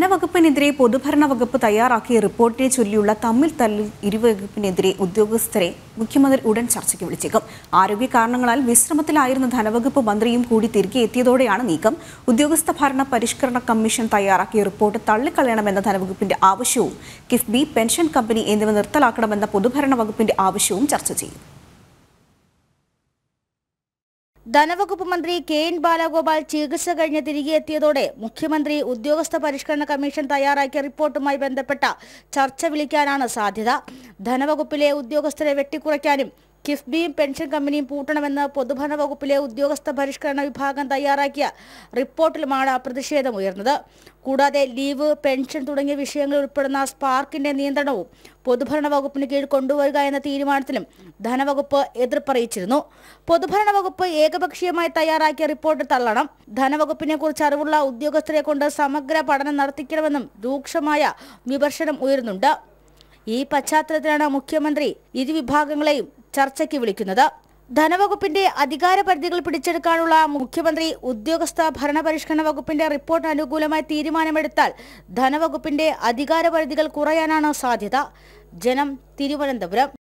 ധനവകുപ്പിനെതിരെ പൊതുഭരണ വകുപ്പ് തയ്യാറാക്കിയ റിപ്പോർട്ടിനെ ചൊല്ലിയുള്ള തമ്മിൽ തല്ലിൽ ഇരുവകുപ്പിനെതിരെ ഉദ്യോഗസ്ഥരെ മുഖ്യമന്ത്രി ഉടൻ ചർച്ചയ്ക്ക് വിളിച്ചേക്കും. ആരോഗ്യ കാരണങ്ങളാൽ വിശ്രമത്തിലായിരുന്ന ധനവകുപ്പ് മന്ത്രിയും കൂടി തിരികെ എത്തിയതോടെയാണ് നീക്കം. ഉദ്യോഗസ്ഥ ഭരണ പരിഷ്കരണ കമ്മീഷൻ തയ്യാറാക്കിയ റിപ്പോർട്ട് തള്ളിക്കളയണമെന്ന ധനവകുപ്പിന്റെ ആവശ്യവും കിഫ്ബി, പെൻഷൻ കമ്പനി എന്നിവ നിർത്തലാക്കണമെന്ന പൊതുഭരണ വകുപ്പിന്റെ ആവശ്യവും ചർച്ച ചെയ്യും. ധനവകുപ്പ് മന്ത്രി കെ.എൻ. ബാലഗോപാൽ ചികിത്സ കഴിഞ്ഞ് തിരികെ എത്തിയതോടെ മുഖ്യമന്ത്രി ഉദ്യോഗസ്ഥ പരിഷ്കരണ കമ്മീഷൻ തയ്യാറാക്കിയ റിപ്പോർട്ടുമായി ബന്ധപ്പെട്ട ചർച്ച വിളിക്കാനാണ് സാധ്യത. ധനവകുപ്പിലെ ഉദ്യോഗസ്ഥരെ വെട്ടിക്കുറയ്ക്കാനും കിഫ്ബിയും പെൻഷൻ കമ്പനിയും പൂട്ടണമെന്ന് പൊതുഭരണ വകുപ്പിലെ ഉദ്യോഗസ്ഥ പരിഷ്കരണ വിഭാഗം തയ്യാറാക്കിയ റിപ്പോർട്ടിലുമാണ് പ്രതിഷേധമുയർന്നത്. കൂടാതെ ലീവ്, പെൻഷൻ തുടങ്ങിയ വിഷയങ്ങൾ ഉൾപ്പെടുന്ന സ്പാർക്കിന്റെ നിയന്ത്രണവും പൊതുഭരണ വകുപ്പിന് കീഴിൽ കൊണ്ടുവരിക എന്ന തീരുമാനത്തിലും ധനവകുപ്പ് എതിർപ്പറിയിച്ചിരുന്നു. പൊതുഭരണ വകുപ്പ് ഏകപക്ഷീയമായി തയ്യാറാക്കിയ റിപ്പോർട്ട് തള്ളണം, ധനവകുപ്പിനെ കുറിച്ച് അറിവുള്ള ഉദ്യോഗസ്ഥരെ കൊണ്ട് സമഗ്ര പഠനം നടത്തിക്കണമെന്നും രൂക്ഷമായ വിമർശനം ഉയരുന്നുണ്ട്. ഈ പശ്ചാത്തലത്തിലാണ് മുഖ്യമന്ത്രി ഇരുവിഭാഗങ്ങളെയും ചർച്ചയ്ക്ക് വിളിക്കുന്നത്. ധനവകുപ്പിന്റെ അധികാര പരിധികൾ പിടിച്ചെടുക്കാനുള്ള മുഖ്യമന്ത്രി ഉദ്യോഗസ്ഥ ഭരണപരിഷ്കരണ വകുപ്പിന്റെ റിപ്പോർട്ടിന് അനുകൂലമായി തീരുമാനമെടുത്താൽ ധനവകുപ്പിന്റെ അധികാര പരിധികൾ കുറയാനാണ് സാധ്യത. ജനം, തിരുവനന്തപുരം.